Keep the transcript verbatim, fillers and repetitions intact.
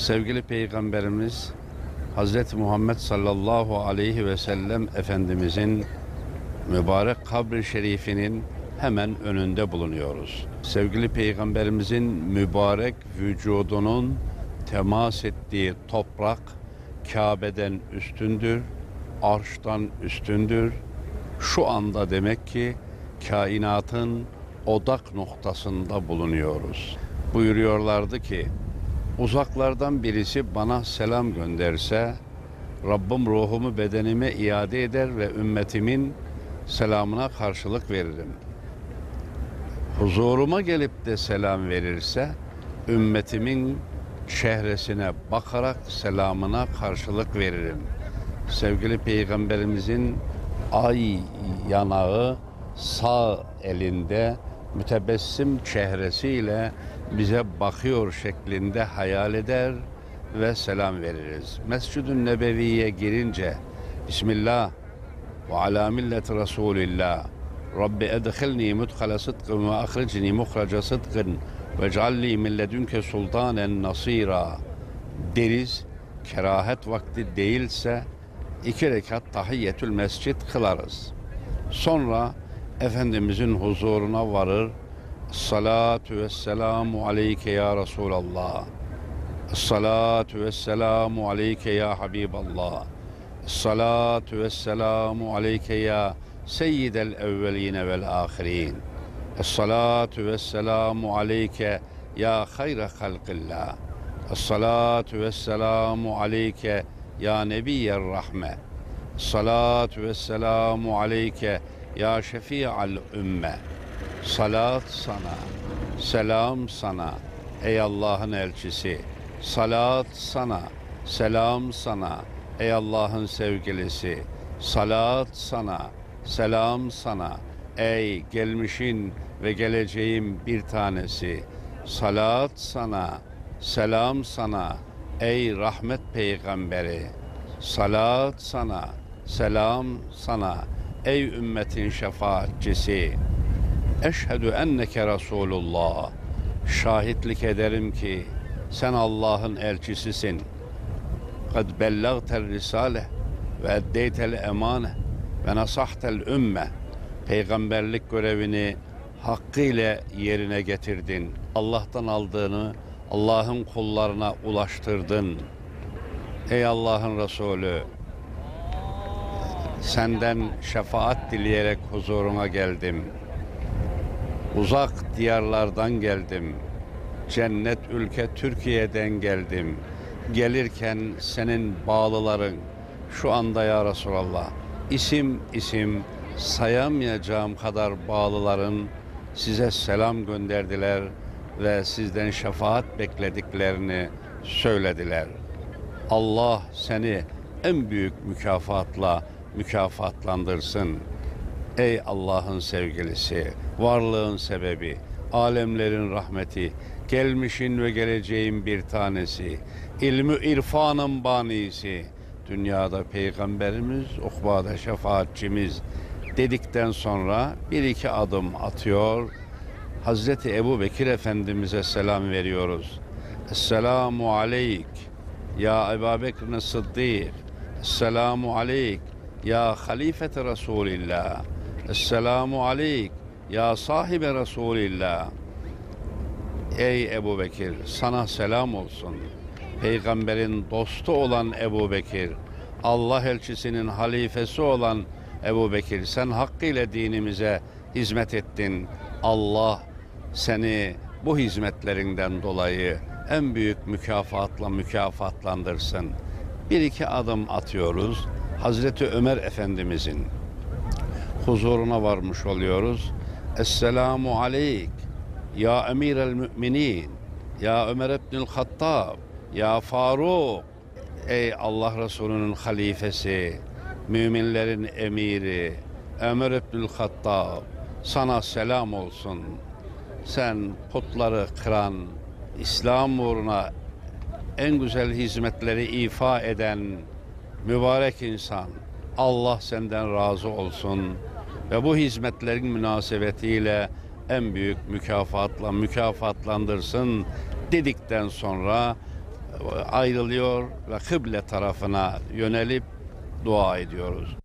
Sevgili Peygamberimiz Hazreti Muhammed sallallahu aleyhi ve sellem Efendimizin mübarek kabri şerifinin hemen önünde bulunuyoruz. Sevgili Peygamberimizin mübarek vücudunun temas ettiği toprak Kabe'den üstündür, arştan üstündür. Şu anda demek ki kainatın odak noktasında bulunuyoruz. Buyuruyorlardı ki, uzaklardan birisi bana selam gönderse, Rabbim ruhumu bedenime iade eder ve ümmetimin selamına karşılık veririm. Huzuruma gelip de selam verirse, ümmetimin çehresine bakarak selamına karşılık veririm. Sevgili Peygamberimizin ay yanağı sağ elinde mütebessim çehresiyle bize bakıyor şeklinde hayal eder ve selam veririz. Mescid-i Nebevi'ye girince Bismillah ve ala milleti Resulillah Rabbi edkhilni mudkhala sıdkın ve ahricni muhraca sıdkın ve cealli min ledünke sultanen nasira deriz. Kerahet vakti değilse iki rekat tahiyyetül mescid kılarız. Sonra Efendimizin huzuruna varır. Salatu vesselamu aleyke ya Resulallah. Salatu vesselamu aleyke ya Habiballah. Salatu vesselamu aleyke ya Seyyidel evveline vel ahirin. Salatu vesselamu aleyke ya hayra halqillah. Salatu vesselamu aleyke ya Nebiyyer rahme. Salatu vesselamu aleyke ya şefi'al ümme. Salat sana, selam sana ey Allah'ın elçisi. Salat sana, selam sana ey Allah'ın sevgilisi. Salat sana, selam sana ey gelmişin ve geleceğin bir tanesi. Salat sana, selam sana ey rahmet peygamberi. Salat sana, selam sana ey ümmetin şefaatçisi. Eşhedü enneke Resulullah. Şahitlik ederim ki sen Allah'ın elçisisin. Kad bellagtel risale ve eddeytel emane ve nasahtel ümme. Peygamberlik görevini hakkıyla yerine getirdin. Allah'tan aldığını Allah'ın kullarına ulaştırdın. Ey Allah'ın Resulü, senden şefaat dileyerek huzuruna geldim. Uzak diyarlardan geldim. Cennet ülke Türkiye'den geldim. Gelirken senin bağlıların şu anda ya Resulallah isim isim sayamayacağım kadar bağlıların size selam gönderdiler ve sizden şefaat beklediklerini söylediler. Allah seni en büyük mükafatla mükafatlandırsın. Ey Allah'ın sevgilisi, varlığın sebebi, alemlerin rahmeti, gelmişin ve geleceğin bir tanesi, ilmi irfanın banisi, dünyada peygamberimiz, ukbada şefaatçimiz dedikten sonra bir iki adım atıyor. Hazreti Ebu Bekir Efendimiz'e selam veriyoruz. Esselamu aleyk ya Ebu Bekir Sıddık. Esselamu aleyk ya halifete Resulillah. Esselamu aleyk ya sahibe Resulillah. Ey Ebu Bekir, sana selam olsun. Peygamberin dostu olan Ebu Bekir, Allah elçisinin halifesi olan Ebu Bekir, sen hakkıyla dinimize hizmet ettin. Allah seni bu hizmetlerinden dolayı en büyük mükafatla mükafatlandırsın. Bir iki adım atıyoruz. Hazreti Ömer Efendimizin huzuruna varmış oluyoruz. Esselamu aleyk ya emirel müminin ya Ömer ibnül Hattab ya Faruk. Ey Allah Resulü'nün halifesi, müminlerin emiri Ömer ibnül Hattab, sana selam olsun. Sen putları kıran, İslam uğruna en güzel hizmetleri ifa eden mübarek insan. Allah senden razı olsun ve bu hizmetlerin münasebetiyle en büyük mükafatla mükafatlandırsın dedikten sonra ayrılıyor ve kıble tarafına yönelip dua ediyoruz.